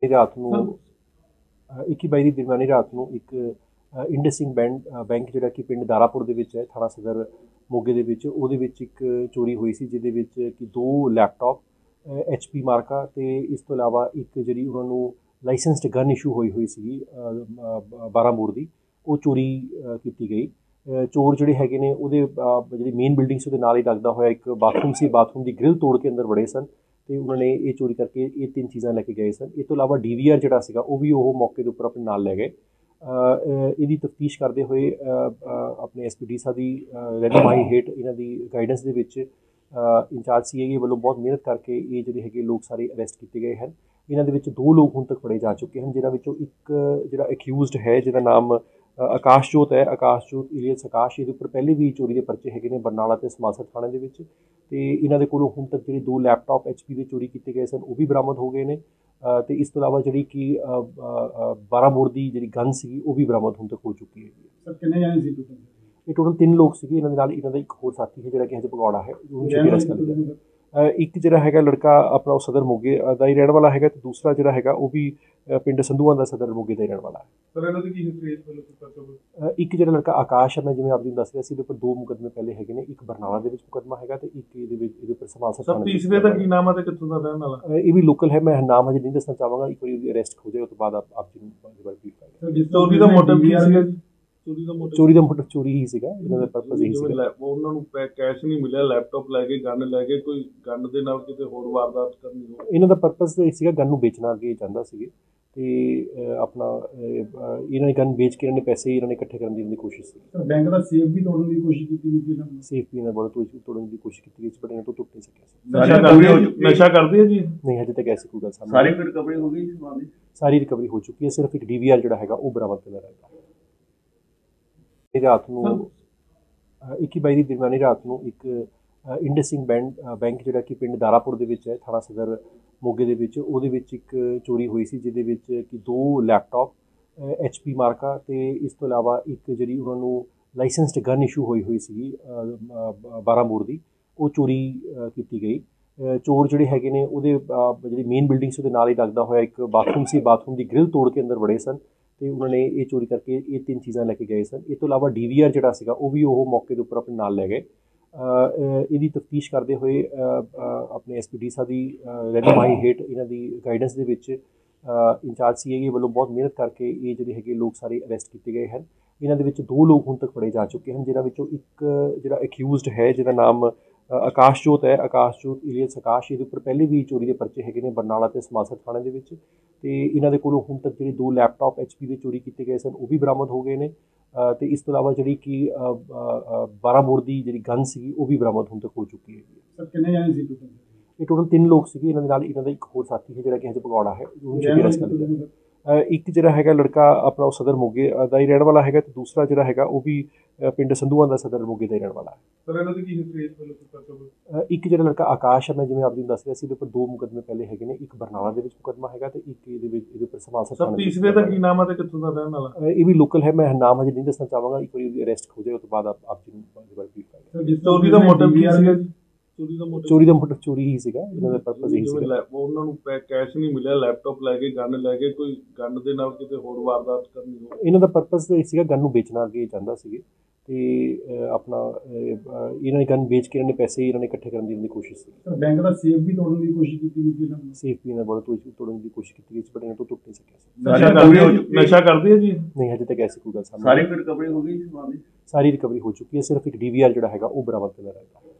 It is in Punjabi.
ਰਾਤ ਨੂੰ 21/22 ਦੀ ਦਰਮਿਆਨੀ ਰਾਤ ਨੂੰ ਇੱਕ ਇੰਡਸਇੰਡ ਬੈਂਕ ਜਿਹੜਾ ਕਿ ਪਿੰਡ ਦਾਰਾਪੁਰ ਦੇ ਵਿੱਚ ਹੈ, ਥਾਣਾ ਸਦਰ ਮੋਗੇ ਦੇ ਵਿੱਚ, ਉਹਦੇ ਵਿੱਚ ਇੱਕ ਚੋਰੀ ਹੋਈ ਸੀ, ਜਿਹਦੇ ਵਿੱਚ ਕਿ 2 ਲੈਪਟਾਪ HP ਮਾਰਕਾ ਅਤੇ ਇਸ ਤੋਂ ਇਲਾਵਾ ਇੱਕ ਜਿਹੜੀ ਉਹਨਾਂ ਨੂੰ ਲਾਇਸੈਂਸਡ ਗਨ ਇਸ਼ੂ ਹੋਈ ਸੀਗੀ 12 ਬੋਰ ਦੀ, ਉਹ ਚੋਰੀ ਕੀਤੀ ਗਈ। ਚੋਰ ਜਿਹੜੇ ਹੈਗੇ ਨੇ ਉਹਦੇ ਜਿਹੜੀ ਮੇਨ ਬਿਲਡਿੰਗ ਸੀ ਉਹਦੇ ਨਾਲ ਹੀ ਲੱਗਦਾ ਹੋਇਆ ਇੱਕ ਬਾਥਰੂਮ ਸੀ, ਬਾਥਰੂਮ ਦੀ ਗ੍ਰਿਲ ਤੋੜ ਕੇ ਅੰਦਰ ਵੜੇ ਸਨ ਅਤੇ ਉਹਨਾਂ ਨੇ ਇਹ ਚੋਰੀ ਕਰਕੇ ਇਹ 3 ਚੀਜ਼ਾਂ ਲੈ ਕੇ ਗਏ ਸਨ। ਇਹ ਤੋਂ ਇਲਾਵਾ DVR ਜਿਹੜਾ ਸੀਗਾ ਉਹ ਵੀ ਉਹ ਮੌਕੇ ਦੇ ਉੱਪਰ ਆਪਣੇ ਨਾਲ ਲੈ ਗਏ। ਇਹਦੀ ਤਫਤੀਸ਼ ਕਰਦੇ ਹੋਏ ਆਪਣੇ SPD ਸਾਹਿਬ ਦੀ ਰਹਿਨੁਮਾਈ ਹੇਠ ਇਹਨਾਂ ਦੀ ਗਾਈਡੈਂਸ ਦੇ ਵਿੱਚ ਇੰਚਾਰਜ CIA ਵੱਲੋਂ ਬਹੁਤ ਮਿਹਨਤ ਕਰਕੇ ਇਹ ਜਿਹੜੇ ਹੈਗੇ ਲੋਕ ਸਾਰੇ ਅਰੈਸਟ ਕੀਤੇ ਗਏ ਹਨ। ਇਹਨਾਂ ਦੇ ਵਿੱਚ 2 ਲੋਕ ਹੁਣ ਤੱਕ ਫੜੇ ਜਾ ਚੁੱਕੇ ਹਨ, ਜਿਨ੍ਹਾਂ ਵਿੱਚੋਂ ਇੱਕ ਜਿਹੜਾ ਅਕਿਊਜ਼ਡ ਹੈ ਜਿਹਦਾ ਨਾਮ ਆਕਾਸ਼ਜੋਤ ਹੈ, ਆਕਾਸ਼ਜੋਤ ਇਲੀਅਸ ਆਕਾਸ਼। ਇਹਦੇ ਉੱਪਰ ਪਹਿਲੇ ਵੀ ਚੋਰੀ ਦੇ ਪਰਚੇ ਹੈਗੇ ਨੇ ਬਰਨਾਲਾ ਅਤੇ ਸਮਾਸਰ ਥਾਣੇ ਦੇ ਵਿੱਚ, ਅਤੇ ਇਹਨਾਂ ਦੇ ਕੋਲੋਂ ਹੁਣ ਤੱਕ ਜਿਹੜੇ 2 ਲੈਪਟਾਪ HP ਦੇ ਚੋਰੀ ਕੀਤੇ ਗਏ ਸਨ ਉਹ ਵੀ ਬਰਾਮਦ ਹੋ ਗਏ ਨੇ, ਅਤੇ ਇਸ ਤੋਂ ਇਲਾਵਾ ਜਿਹੜੀ ਕਿ 12 ਬੋਰ ਦੀ ਜਿਹੜੀ ਗਨ ਸੀਗੀ ਉਹ ਵੀ ਬਰਾਮਦ ਹੁਣ ਤੱਕ ਹੋ ਚੁੱਕੀ ਹੈਗੀ। ਸਰ ਕਿੰਨੇ ਜਾਣੇ ਸੀ ਟੋਟਲ? ਇਹ ਟੋਟਲ 3 ਲੋਕ ਸੀਗੇ। ਇਹਨਾਂ ਦੇ ਨਾਲ ਇਹਨਾਂ ਦਾ ਇੱਕ ਹੋਰ ਸਾਥੀ ਹੈ ਜਿਹੜਾ ਕਿ ਹਜੇ ਭਗੌੜਾ ਹੈ, ਉਹਨੂੰ ਛੇਤੀ ਅਰੈਸਟ ਕਰ ਲਿਆ। ਇੱਕ ਜਿਹੜਾ ਹੈਗਾ ਲੜਕਾ ਆਪਣਾ ਉਹ ਸਦਰ ਮੋਗੇ ਦਾ ਹੀ ਰਹਿਣ ਵਾਲਾ ਹੈਗਾ, ਅਤੇ ਦੂਸਰਾ ਜਿਹੜਾ ਹੈਗਾ ਉਹ ਵੀ ਪਿੰਡ ਸੰਧੂਆਂ ਦਾ ਸਦਰ ਮੋਗੇ ਦਾ ਹੀ ਰਹਿਣ ਵਾਲਾ ਹੈ। ਸਰ ਇਹਨਾਂ ਦੀ ਕੀ ਹਿਸਟਰੀ ਹੈ? ਇੱਕ ਜਿਹੜਾ ਲੜਕਾ ਆਕਾਸ਼ ਹੈ, ਮੈਂ ਜਿਵੇਂ ਆਪ ਜੀ ਨੂੰ ਦੱਸ ਰਿਹਾ ਸੀ, ਇਹਦੇ ਉੱਪਰ 2 ਮੁਕੱਦਮੇ ਪਹਿਲੇ ਹੈਗੇ ਨੇ, ਇੱਕ ਬਰਨਾਲਾ ਦੇ ਵਿੱਚ ਮੁਕੱਦਮਾ ਹੈਗਾ ਅਤੇ ਇੱਕ ਇਹਦੇ ਉੱਪਰ ਸਮਾਸਰ। ਸਰ ਤੀਸਰੇ ਦਾ ਕੀ ਨਾਮ ਹੈ ਤੇ ਕਿੱਥੋਂ ਦਾ ਰਹਿਣ ਵਾਲਾ? ਇਹ ਵੀ ਲੋਕਲ ਹੈ, ਮੈਂ ਨਾਮ ਹਜੇ ਨਹੀਂ ਦੱਸਣਾ ਚਾਹਾਂਗਾ, ਇੱਕ ਵਾਰੀ ਉਹਦੀ ਅਰੈਸਟ ਹੋ ਜਾਏ ਉਸ ਤੋਂ ਬਾਅਦ ਆਪ ਜੀ ਨੂੰ ਬਰੀਫ ਕਰਾਂਗੇ। ਚੋਰੀ ਦਾ ਮੋਟਿਵ ਕੀ ਸੀਗਾ ਜੀ? ਚੋਰੀ ਦਾ ਮੋਟਿਵ ਚੋਰੀ ਹੀ ਸੀਗਾ, ਇਹਨਾਂ ਦਾ ਪਰਪਸ ਇਹੀ ਸੀਗਾ। ਉਹਨਾਂ ਨੂੰ ਕੈਸ਼ ਨਹੀਂ ਮਿਲਿਆ, ਲੈਪਟਾਪ ਲੈ ਕੇ, ਗਨ ਲੈ ਕੇ, ਕੋਈ ਗਨ ਦੇ ਨਾਲ ਕਿਤੇ ਹੋਰ ਵਾਰਦਾਤ ਕਰਨੀ ਹੋ? ਇਹਨਾਂ ਦਾ ਪਰਪਸ ਇਹ ਸੀਗਾ ਗਨ ਨੂੰ ਵੇਚਣਾ ਅੱਗੇ ਚਾਹੁੰਦਾ ਸੀਗੇ, ਅਤੇ ਆਪਣਾ ਇਹਨਾਂ ਨੇ ਗਨ ਵੇਚ ਕੇ ਇਹਨਾਂ ਨੇ ਪੈਸੇ ਇਹਨਾਂ ਨੇ ਇਕੱਠੇ ਕਰਨ ਦੀ ਕੋਸ਼ਿਸ਼ ਸੀ। ਬੈਂਕ ਦਾ ਸੇਫ ਵੀ ਤੋੜਨ ਦੀ ਕੋਸ਼ਿਸ਼ ਕੀਤੀ ਗਈ ਸੀ? ਸੇਫ ਵੀ ਇਹਨਾਂ ਵੱਲੋਂ ਤੋੜਨ ਦੀ ਕੋਸ਼ਿਸ਼ ਕੀਤੀ ਗਈ ਸੀ, ਬਟ ਇਹਨਾਂ ਤੋਂ ਟੁੱਟ ਨਹੀਂ ਸਕਿਆ ਸੀ। ਨਸ਼ਾ ਕਰਦੇ ਆ ਜੀ? ਨਹੀਂ, ਹਜੇ ਤੱਕ ਐਸੀ ਕੋਈ ਗੱਲ ਸਾਹਮਣੇ। ਸਾਰੀ ਰਿਕਵਰੀ ਹੋ ਗਈ? ਸਾਰੀ ਰਿਕਵਰੀ ਹੋ ਚੁੱਕੀ ਹੈ, ਸਿਰਫ ਇੱਕ DVR ਜਿਹੜਾ ਹੈਗਾ ਉਹ ਬਰਾਮਦ ਕਰਨਾ ਰਹੇਗਾ। ਰਾਤ ਨੂੰ 21/22 ਦੀ ਦਰਮਿਆਨੀ ਰਾਤ ਨੂੰ ਇੱਕ ਇੰਡਸਇੰਡ ਬੈਂਕ ਜਿਹੜਾ ਕਿ ਪਿੰਡ ਦਾਰਾਪੁਰ ਦੇ ਵਿੱਚ ਹੈ, ਥਾਣਾ ਸਦਰ ਮੋਗੇ ਦੇ ਵਿੱਚ, ਉਹਦੇ ਵਿੱਚ ਇੱਕ ਚੋਰੀ ਹੋਈ ਸੀ, ਜਿਹਦੇ ਵਿੱਚ ਕਿ 2 ਲੈਪਟਾਪ HP ਮਾਰਕਾ ਅਤੇ ਇਸ ਤੋਂ ਇਲਾਵਾ ਇੱਕ ਜਿਹੜੀ ਉਹਨਾਂ ਨੂੰ ਲਾਇਸੈਂਸਡ ਗਨ ਇਸ਼ੂ ਹੋਈ ਸੀਗੀ 12 ਬੋਰ ਦੀ, ਉਹ ਚੋਰੀ ਕੀਤੀ ਗਈ। ਚੋਰ ਜਿਹੜੇ ਹੈਗੇ ਨੇ ਉਹਦੇ ਜਿਹੜੀ ਮੇਨ ਬਿਲਡਿੰਗ ਸੀ ਉਹਦੇ ਨਾਲ ਹੀ ਲੱਗਦਾ ਹੋਇਆ ਇੱਕ ਬਾਥਰੂਮ ਸੀ, ਬਾਥਰੂਮ ਦੀ ਗ੍ਰਿਲ ਤੋੜ ਕੇ ਅੰਦਰ ਵੜੇ ਸਨ ਅਤੇ ਉਹਨਾਂ ਨੇ ਇਹ ਚੋਰੀ ਕਰਕੇ ਇਹ 3 ਚੀਜ਼ਾਂ ਲੈ ਕੇ ਗਏ ਸਨ। ਇਹ ਤੋਂ ਇਲਾਵਾ DVR ਜਿਹੜਾ ਸੀਗਾ ਉਹ ਵੀ ਉਹ ਮੌਕੇ ਦੇ ਉੱਪਰ ਆਪਣੇ ਨਾਲ ਲੈ ਗਏ। ਇਹਦੀ ਤਫਤੀਸ਼ ਕਰਦੇ ਹੋਏ ਆਪਣੇ SPD ਸਾਹਿਬ ਦੀ ਰਹਿਨੁਮਾਈ ਹੇਠ ਇਹਨਾਂ ਦੀ ਗਾਈਡੈਂਸ ਦੇ ਵਿੱਚ ਇੰਚਾਰਜ CIA ਵੱਲੋਂ ਬਹੁਤ ਮਿਹਨਤ ਕਰਕੇ ਇਹ ਜਿਹੜੇ ਹੈਗੇ ਲੋਕ ਸਾਰੇ ਅਰੈਸਟ ਕੀਤੇ ਗਏ ਹਨ। ਇਹਨਾਂ ਦੇ ਵਿੱਚ 2 ਲੋਕ ਹੁਣ ਤੱਕ ਫੜੇ ਜਾ ਚੁੱਕੇ ਹਨ, ਜਿਨ੍ਹਾਂ ਵਿੱਚੋਂ ਇੱਕ ਜਿਹੜਾ ਅਕਿਊਜ਼ਡ ਹੈ ਜਿਹਦਾ ਨਾਮ ਆਕਾਸ਼ਜੋਤ ਹੈ, ਆਕਾਸ਼ਜੋਤ ਇਲੀਅਸ ਆਕਾਸ਼। ਇਹਦੇ ਉੱਪਰ ਪਹਿਲੇ ਵੀ ਚੋਰੀ ਦੇ ਪਰਚੇ ਹੈਗੇ ਨੇ ਬਰਨਾਲਾ ਅਤੇ ਸਮਾਸਰ ਥਾਣੇ ਦੇ ਵਿੱਚ, ਅਤੇ ਇਹਨਾਂ ਦੇ ਕੋਲੋਂ ਹੁਣ ਤੱਕ ਜਿਹੜੇ 2 ਲੈਪਟਾਪ HP ਦੇ ਚੋਰੀ ਕੀਤੇ ਗਏ ਸਨ ਉਹ ਵੀ ਬਰਾਮਦ ਹੋ ਗਏ ਨੇ, ਅਤੇ ਇਸ ਤੋਂ ਇਲਾਵਾ ਜਿਹੜੀ ਕਿ 12 ਬੋਰ ਦੀ ਜਿਹੜੀ ਗਨ ਸੀਗੀ ਉਹ ਵੀ ਬਰਾਮਦ ਹੁਣ ਤੱਕ ਹੋ ਚੁੱਕੀ ਹੈਗੀ। ਸਰ ਕਿੰਨੇ ਜਾਣੇ ਸੀ ਟੋਟਲ? ਇਹ ਟੋਟਲ 3 ਲੋਕ ਸੀਗੇ। ਇਹਨਾਂ ਦੇ ਨਾਲ ਇਹਨਾਂ ਦਾ ਇੱਕ ਹੋਰ ਸਾਥੀ ਹੈ ਜਿਹੜਾ ਕਿ ਹਜੇ ਭਗੌੜਾ ਹੈ, ਉਹਨੂੰ ਛੇਤੀ ਅਰੈਸਟ ਕਰ ਲਿਆ। ਇੱਕ ਜਿਹੜਾ ਹੈਗਾ ਲੜਕਾ ਆਪਣਾ ਉਹ ਸਦਰ ਮੋਗੇ ਦਾ ਹੀ ਰਹਿਣ ਵਾਲਾ ਹੈਗਾ, ਅਤੇ ਦੂਸਰਾ ਜਿਹੜਾ ਹੈਗਾ ਉਹ ਵੀ ਪਿੰਡ ਸੰਧੂਆਂ ਦਾ ਸਦਰ ਮੋਗੇ ਦਾ ਹੀ ਰਹਿਣ ਵਾਲਾ ਹੈ। ਸਰ ਇਹਨਾਂ ਦੀ ਕੀ ਹਿਸਟਰੀ ਹੈ? ਇੱਕ ਜਿਹੜਾ ਲੜਕਾ ਆਕਾਸ਼ ਹੈ, ਮੈਂ ਜਿਵੇਂ ਆਪ ਜੀ ਨੂੰ ਦੱਸ ਰਿਹਾ ਸੀ, ਇਹਦੇ ਉੱਪਰ 2 ਮੁਕੱਦਮੇ ਪਹਿਲੇ ਹੈਗੇ ਨੇ, ਇੱਕ ਬਰਨਾਲਾ ਦੇ ਵਿੱਚ ਮੁਕੱਦਮਾ ਹੈਗਾ ਅਤੇ ਇੱਕ ਇਹਦੇ ਉੱਪਰ ਸਮਾਸਰ। ਸਰ ਤੀਸਰੇ ਦਾ ਕੀ ਨਾਮ ਹੈ ਤੇ ਕਿੱਥੋਂ ਦਾ ਰਹਿਣ ਵਾਲਾ? ਇਹ ਵੀ ਲੋਕਲ ਹੈ, ਮੈਂ ਨਾਮ ਹਜੇ ਨਹੀਂ ਦੱਸਣਾ ਚਾਹਾਂਗਾ, ਇੱਕ ਵਾਰੀ ਉਹਦੀ ਅਰੈਸਟ ਹੋ ਜਾਏ ਉਸ ਤੋਂ ਬਾਅਦ ਆਪ ਜੀ ਨੂੰ ਬਰੀਫ ਕਰਾਂਗੇ। ਚੋਰੀ ਦਾ ਮੋਟਿਵ ਕੀ ਸੀਗਾ ਜੀ? ਚੋਰੀ ਦਾ ਮੋਟਿਵ ਚੋਰੀ ਹੀ ਸੀਗਾ, ਇਹਨਾਂ ਦਾ ਪਰਪਸ ਇਹੀ ਸੀਗਾ। ਉਹਨਾਂ ਨੂੰ ਕੈਸ਼ ਨਹੀਂ ਮਿਲਿਆ, ਲੈਪਟਾਪ ਲੈ ਕੇ, ਗਨ ਲੈ ਕੇ, ਕੋਈ ਗਨ ਦੇ ਨਾਲ ਕਿਤੇ ਹੋਰ ਵਾਰਦਾਤ ਕਰਨੀ ਹੋ? ਇਹਨਾਂ ਦਾ ਪਰਪਸ ਇਹ ਸੀਗਾ ਗਨ ਨੂੰ ਵੇਚਣਾ ਅੱਗੇ ਚਾਹੁੰਦਾ ਸੀਗੇ, ਅਤੇ ਆਪਣਾ ਇਹਨਾਂ ਨੇ ਗਨ ਵੇਚ ਕੇ ਇਹਨਾਂ ਨੇ ਪੈਸੇ ਇਹਨਾਂ ਨੇ ਇਕੱਠੇ ਕਰਨ ਦੀ ਕੋਸ਼ਿਸ਼ ਸੀ। ਬੈਂਕ ਦਾ ਸੇਫ ਵੀ ਤੋੜਨ ਦੀ ਕੋਸ਼ਿਸ਼ ਕੀਤੀ ਗਈ ਸੀ? ਸੇਫ ਵੀ ਇਹਨਾਂ ਵੱਲੋਂ ਤੋੜਨ ਦੀ ਕੋਸ਼ਿਸ਼ ਕੀਤੀ ਗਈ ਸੀ, ਬਟ ਇਹਨਾਂ ਤੋਂ ਟੁੱਟ ਨਹੀਂ ਸਕਿਆ ਸੀ। ਨਸ਼ਾ ਕਰਦੇ ਆ ਜੀ? ਨਹੀਂ, ਹਜੇ ਤੱਕ ਐਸੀ ਕੋਈ ਗੱਲ ਸਾਹਮਣੇ। ਸਾਰੀ ਰਿਕਵਰੀ ਹੋ ਗਈ? ਸਾਰੀ ਰਿਕਵਰੀ ਹੋ ਚੁੱਕੀ ਹੈ, ਸਿਰਫ ਇੱਕ DVR ਜਿਹੜਾ ਹੈਗਾ ਉਹ ਬਰਾਮਦ ਕਰਨਾ ਰਹੇਗਾ।